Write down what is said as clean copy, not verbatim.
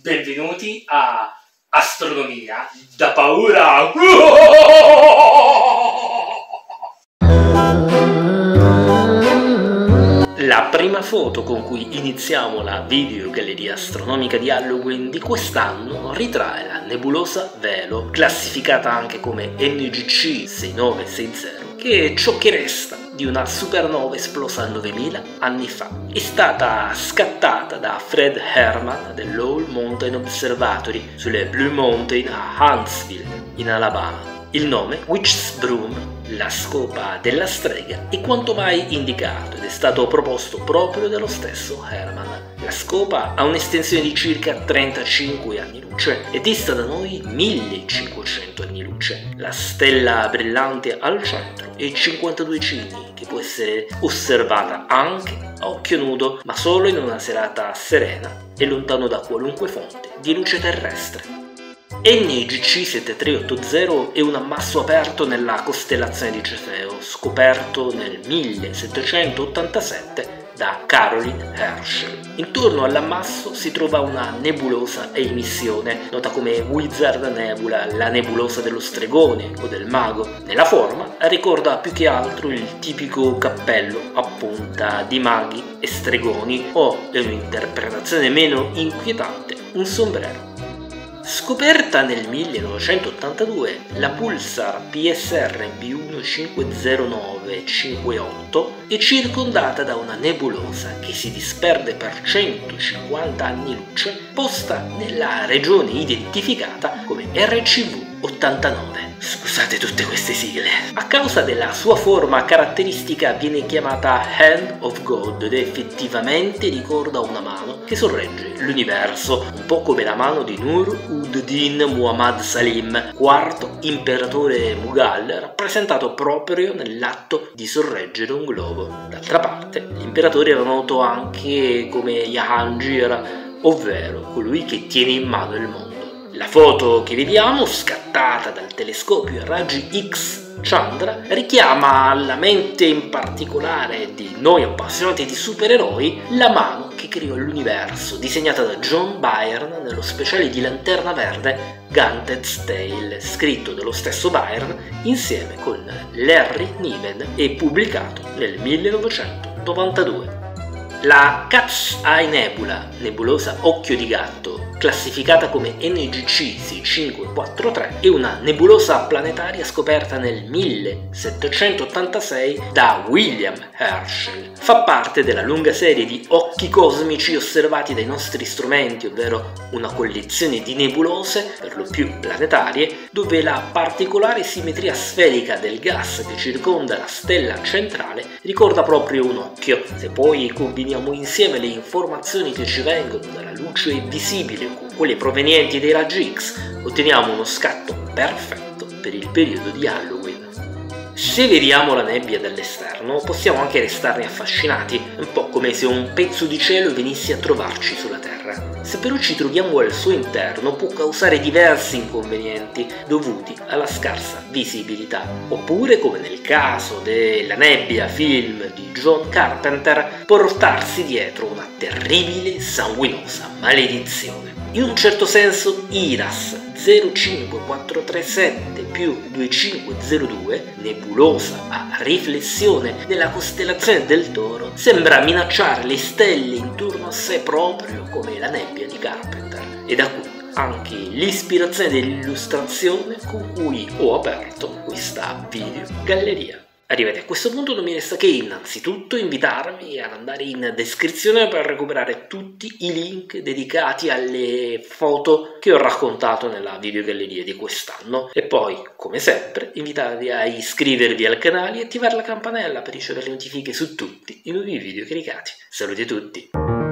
Benvenuti a Astronomia da paura! La prima foto con cui iniziamo la videogalleria astronomica di Halloween di quest'anno ritrae la nebulosa Velo, classificata anche come NGC 6960, che è ciò che resta di una supernova esplosa 9000 anni fa. È stata scattata da Fred Herman dell'All Mountain Observatory sulle Blue Mountain a Huntsville, in Alabama. Il nome, Witch's Broom, la scopa della strega, è quanto mai indicato ed è stato proposto proprio dallo stesso Herman. La scopa ha un'estensione di circa 35 anni luce e dista da noi 1500 anni luce. La stella brillante al centro è 52 Cigni, che può essere osservata anche a occhio nudo, ma solo in una serata serena e lontano da qualunque fonte di luce terrestre. NGC 7380 è un ammasso aperto nella costellazione di Cefeo, scoperto nel 1787 da Caroline Herschel. Intorno all'ammasso si trova una nebulosa a emissione, nota come Wizard Nebula, la nebulosa dello stregone o del mago. Nella forma ricorda più che altro il tipico cappello a punta di maghi e stregoni o, in un'interpretazione meno inquietante, un sombrero. Scoperta nel 1982, la Pulsar PSR B150958 è circondata da una nebulosa che si disperde per 150 anni luce, posta nella regione identificata come RCV 89. Scusate tutte queste sigle. A causa della sua forma caratteristica viene chiamata Hand of God ed effettivamente ricorda una mano che sorregge l'universo, un po' come la mano di Nur ud-Din Muhammad Salim, quarto imperatore Mughal, rappresentato proprio nell'atto di sorreggere un globo. D'altra parte, l'imperatore era noto anche come Jahangir, ovvero colui che tiene in mano il mondo. La foto che vediamo, scattata dal telescopio a raggi X Chandra, richiama alla mente in particolare di noi appassionati di supereroi la mano che creò l'universo, disegnata da John Byrne nello speciale di Lanterna Verde Gauntlet's Tale, scritto dallo stesso Byrne insieme con Larry Niven e pubblicato nel 1992. La Cat's Eye Nebula, nebulosa occhio di gatto, classificata come NGC 6543, è una nebulosa planetaria scoperta nel 1786 da William Herschel. Fa parte della lunga serie di occhi cosmici osservati dai nostri strumenti, ovvero una collezione di nebulose, per lo più planetarie, dove la particolare simmetria sferica del gas che circonda la stella centrale ricorda proprio un occhio. Se poi combiniamo insieme le informazioni che ci vengono dalla luce visibile con quelle provenienti dai raggi X, otteniamo uno scatto perfetto per il periodo di Halloween. Se vediamo la nebbia dall'esterno possiamo anche restarne affascinati, un po' come se un pezzo di cielo venisse a trovarci sulla Terra. Se però ci troviamo al suo interno può causare diversi inconvenienti dovuti alla scarsa visibilità, oppure, come nel caso della nebbia film di John Carpenter, portarsi dietro una terribile sanguinosa maledizione. In un certo senso IRAS 05437 più 2502, nebulosa a riflessione nella costellazione del Toro, sembra minacciare le stelle intorno a sé proprio come la nebbia di Carpenter. E da qui anche l'ispirazione dell'illustrazione con cui ho aperto questa videogalleria. Arrivati a questo punto non mi resta che innanzitutto invitarvi ad andare in descrizione per recuperare tutti i link dedicati alle foto che ho raccontato nella videogalleria di quest'anno e poi, come sempre, invitarvi a iscrivervi al canale e attivare la campanella per ricevere le notifiche su tutti i nuovi video caricati. Saluti a tutti!